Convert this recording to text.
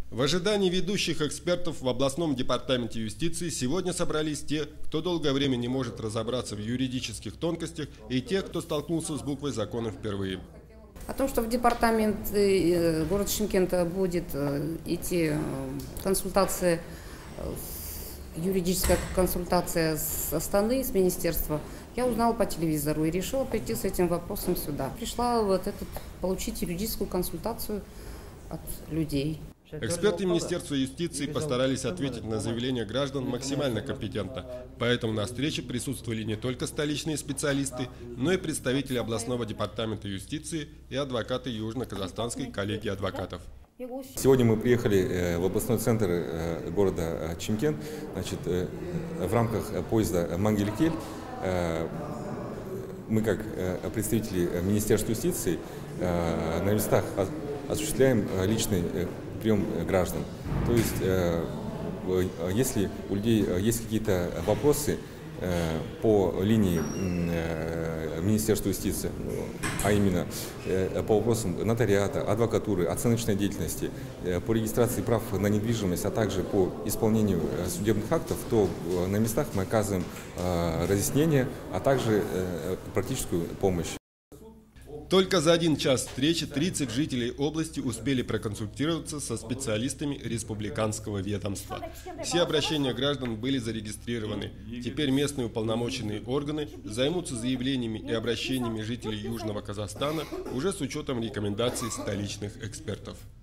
В ожидании ведущих экспертов в областном департаменте юстиции сегодня собрались те, кто долгое время не может разобраться в юридических тонкостях, и те, кто столкнулся с буквой закона впервые. О том, что в департамент города Шымкента будет идти консультация, юридическая консультация с Астаны, с министерства, я узнала по телевизору и решила прийти с этим вопросом сюда. Пришла получить юридическую консультацию от людей. Эксперты Министерства юстиции постарались ответить на заявления граждан максимально компетентно. Поэтому на встрече присутствовали не только столичные специалисты, но и представители областного департамента юстиции и адвокаты Южно-Казахстанской коллегии адвокатов. Сегодня мы приехали в областной центр города Шымкент. В рамках поезда Мангель-Кель мы, как представители Министерства юстиции, на местах осуществляем личный прием граждан. То есть, если у людей есть какие-то вопросы по линии Министерства юстиции, а именно по вопросам нотариата, адвокатуры, оценочной деятельности, по регистрации прав на недвижимость, а также по исполнению судебных актов, то на местах мы оказываем разъяснения, а также практическую помощь. Только за 1 час встречи 30 жителей области успели проконсультироваться со специалистами республиканского ведомства. Все обращения граждан были зарегистрированы. Теперь местные уполномоченные органы займутся заявлениями и обращениями жителей Южного Казахстана уже с учетом рекомендаций столичных экспертов.